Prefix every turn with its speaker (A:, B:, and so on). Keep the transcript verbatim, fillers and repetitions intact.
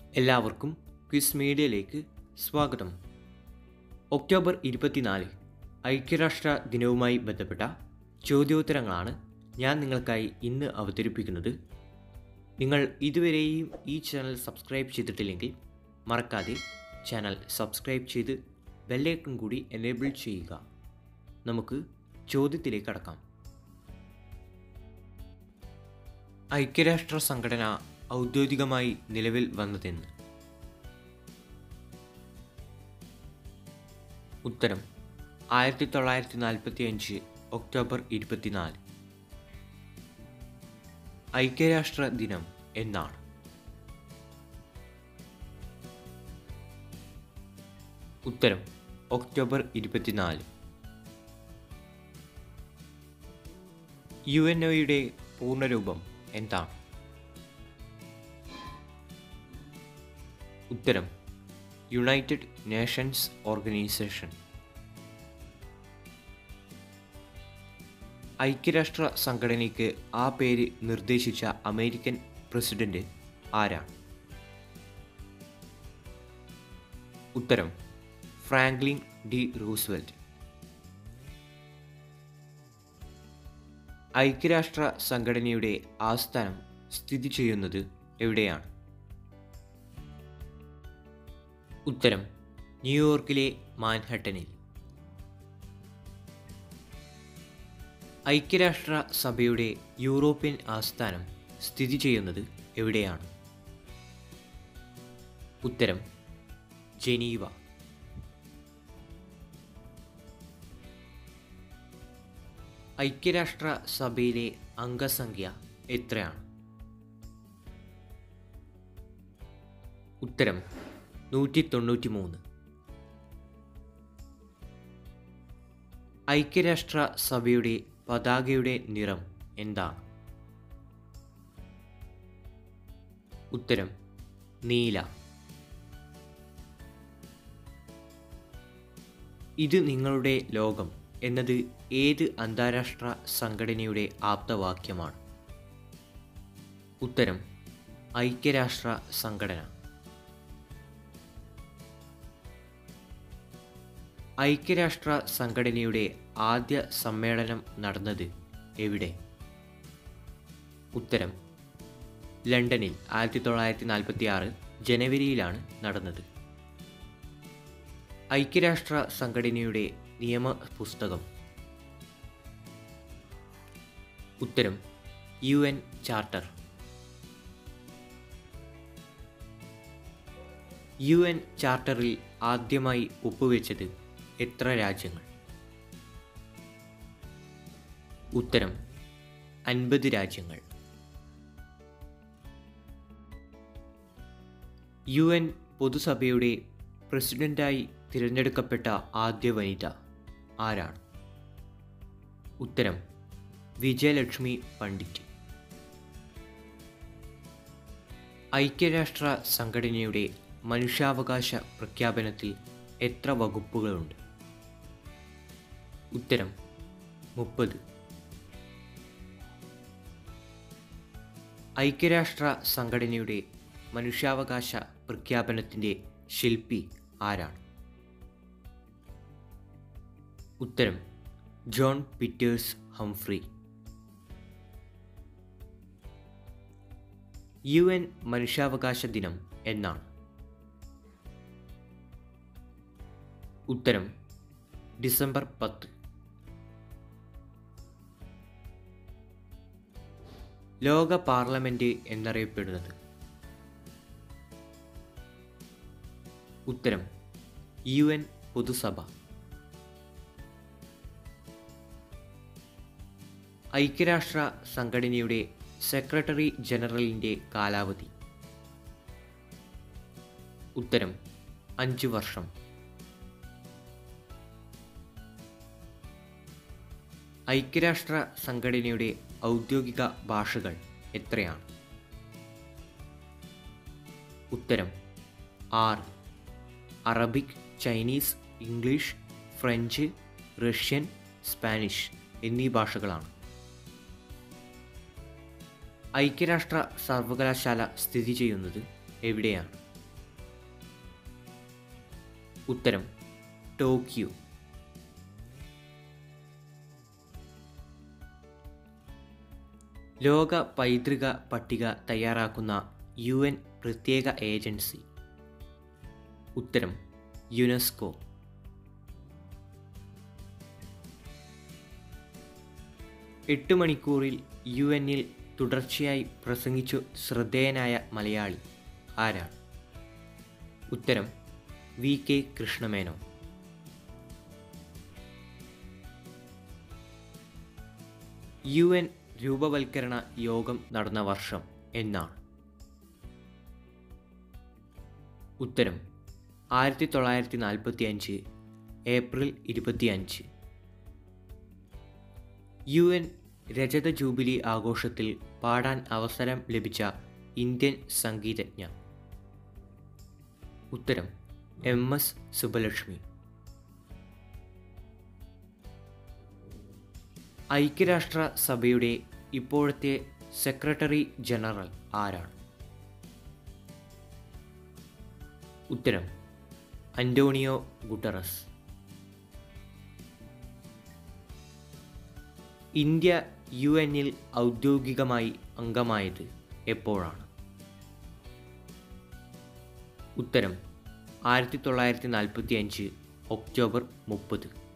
A: എല്ലാവർക്കും ക്വിസ് മീഡിയയിലേക്ക് സ്വാഗതം. ഒക്ടോബർ ഇരുപത്തിനാല് ഐക്യരാഷ്ട്ര ദിനവുമായി ബന്ധപ്പെട്ട ചോദ്യോത്തരങ്ങളാണ് ഞാൻ നിങ്ങൾക്കായി ഇന്ന് അവതരിപ്പിക്കുന്നത്. നിങ്ങൾ ഇതുവരെയും ഈ ചാനൽ സബ്സ്ക്രൈബ് ചെയ്തിട്ടില്ലെങ്കിൽ മറക്കാതെ ചാനൽ സബ്സ്ക്രൈബ് ചെയ്ത് ബെല്ലൈക്കൺ കൂടി എനേബിൾ ചെയ്യുക. നമുക്ക് ചോദ്യത്തിലേക്ക് കടക്കാം. ഐക്യരാഷ്ട്ര സംഘടന ഔദ്യോഗികമായി നിലവിൽ വന്നതെന്ന്? ഉത്തരം ആയിരത്തി തൊള്ളായിരത്തി നാൽപ്പത്തി അഞ്ച് ഒക്ടോബർ ഇരുപത്തിനാല്. ഐക്യരാഷ്ട്ര ദിനം എന്നാണ്? ഉത്തരം ഒക്ടോബർ ഇരുപത്തിനാല്. യു എൻ ഒയുടെ പൂർണ്ണരൂപം എന്താണ്? ഉത്തരം യുണൈറ്റഡ് നേഷൻസ് ഓർഗനൈസേഷൻ. ഐക്യരാഷ്ട്ര സംഘടനയ്ക്ക് ആ പേര് നിർദ്ദേശിച്ച അമേരിക്കൻ പ്രസിഡന്റ് ആരാണ്? ഉത്തരം ഫ്രാങ്ക്ലിൻ ഡി റൂസ്വെൽറ്റ്. ഐക്യരാഷ്ട്ര സംഘടനയുടെ ആസ്ഥാനം സ്ഥിതി ചെയ്യുന്നത് എവിടെയാണ്? ഉത്തരം ന്യൂയോർക്കിലെ മാൻഹട്ടനിൽ. ഐക്യരാഷ്ട്ര സഭയുടെ യൂറോപ്യൻ ആസ്ഥാനം സ്ഥിതി ചെയ്യുന്നത് എവിടെയാണ്? ഉത്തരം ജനീവ. ഐക്യരാഷ്ട്ര സഭയിലെ അംഗസംഖ്യ എത്രയാണ്? ഉത്തരം നൂറ്റി തൊണ്ണൂറ്റി മൂന്ന്. ഐക്യരാഷ്ട്ര സഭയുടെ പതാകയുടെ നിറം എന്താണ്? ഉത്തരം നീല. ഇത് നിങ്ങളുടെ ലോകം എന്നത് ഏത് അന്താരാഷ്ട്ര സംഘടനയുടെ ആപ്തവാക്യമാണ്? ഉത്തരം ഐക്യരാഷ്ട്ര സംഘടന. ഐക്യരാഷ്ട്ര സംഘടനയുടെ ആദ്യ സമ്മേളനം നടന്നത് എവിടെ? ഉത്തരം ലണ്ടനിൽ ആയിരത്തി തൊള്ളായിരത്തി നാൽപ്പത്തി ആറ് ജനുവരിയിലാണ് നടന്നത്. ഐക്യരാഷ്ട്ര സംഘടനയുടെ നിയമ പുസ്തകം? ഉത്തരം U N charter. U N ചാർട്ടറിൽ ആദ്യമായി ഒപ്പുവെച്ചത് എത്ര രാജ്യങ്ങൾ? ഉത്തരം അൻപത് രാജ്യങ്ങൾ. യു എൻ പൊതുസഭയുടെ പ്രസിഡന്റായി തിരഞ്ഞെടുക്കപ്പെട്ട ആദ്യ വനിത ആരാണ്? ഉത്തരം വിജയലക്ഷ്മി പണ്ഡിറ്റ്. ഐക്യരാഷ്ട്ര സംഘടനയുടെ മനുഷ്യാവകാശ പ്രഖ്യാപനത്തിൽ എത്ര വകുപ്പുകളുണ്ട്? ഉത്തരം മുപ്പത്. ഐക്യരാഷ്ട്ര സംഘടനയുടെ മനുഷ്യാവകാശ പ്രഖ്യാപനത്തിൻ്റെ ശില്പി ആരാണ്? ഉത്തരം John Peters Humphrey. U N മനുഷ്യാവകാശ ദിനം എന്നാണ്? ഉത്തരം ഡിസംബർ പത്ത്. ലോക പാർലമെന്റ് എന്നറിയപ്പെടുന്നത്? ഉത്തരം യു എൻ പൊതുസഭ. ഐക്യരാഷ്ട്ര സംഘടനയുടെ സെക്രട്ടറി ജനറലിൻ്റെ കാലാവധി? ഉത്തരം അഞ്ച് വർഷം. ഐക്യരാഷ്ട്ര സംഘടനയുടെ ഔദ്യോഗിക ഭാഷകൾ എത്രയാണ്? ഉത്തരം ആറ്. Arabic, Chinese, English, French, Russian, Spanish എന്നീ ഭാഷകളാണ്. ഐക്യരാഷ്ട്ര സർവകലാശാല സ്ഥിതി ചെയ്യുന്നത് എവിടെയാണ്? ഉത്തരം ടോക്കിയോ. ലോക പൈതൃക പട്ടിക തയ്യാറാക്കുന്ന യു എൻ പ്രത്യേക ഏജൻസി. ഉത്തരം യുനെസ്കോ. എട്ട് മണിക്കൂറിൽ യു എന്നിൽ തുടർച്ചയായി പ്രസംഗിച്ചു ശ്രദ്ധേയനായ മലയാളി ആരാണ്? ഉത്തരം V K Krishna Menon. U N രൂപവൽക്കരണ യോഗം നടന്ന വർഷം എന്നാണ്? ഉത്തരം ആയിരത്തി തൊള്ളായിരത്തി നാൽപ്പത്തി അഞ്ച് ഏപ്രിൽ ഇരുപത്തി അഞ്ച്. യു എൻ രജത ജൂബിലി ആഘോഷത്തിൽ പാടാൻ അവസരം ലഭിച്ച ഇന്ത്യൻ സംഗീതജ്ഞ. ഉത്തരം എം എസ് സുബ്ബലക്ഷ്മി. ഐക്യരാഷ്ട്ര സഭയുടെ ഇപ്പോഴത്തെ സെക്രട്ടറി ജനറൽ ആരാണ്? ഉത്തരം അന്റോണിയോ ഗുട്ടറസ്. ഇന്ത്യ യു എന്നിൽ ഔദ്യോഗികമായി അംഗമായത് എപ്പോഴാണ്? ഉത്തരം ആയിരത്തി തൊള്ളായിരത്തി നാൽപ്പത്തി അഞ്ച് ഒക്ടോബർ മുപ്പത്.